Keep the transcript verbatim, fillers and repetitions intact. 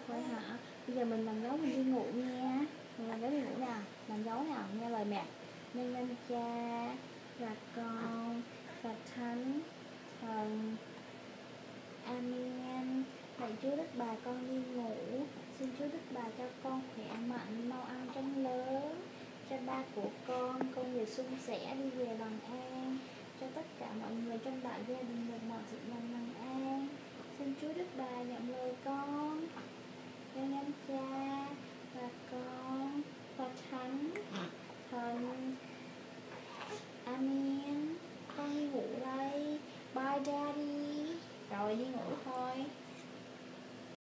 Vậy hả? Bây giờ mình làm dấu mình đi ngủ nha. Mình làm dấu đi ngủ nào. Làm dấu nào, nghe lời mẹ. Nên nhân cha và con và thánh thần. Amen. Lạy Chúa Đức Bà, con đi ngủ. Xin Chúa Đức Bà cho con khỏe mạnh, mau ăn trống lớn. Cho ba của con, công việc suôn sẻ, đi về bằng an. Cho tất cả mọi người trong đại gia đình được mọi sự lành bằng an. Xin Chúa Đức Bà nhận lời con. Nhân nhân cha và con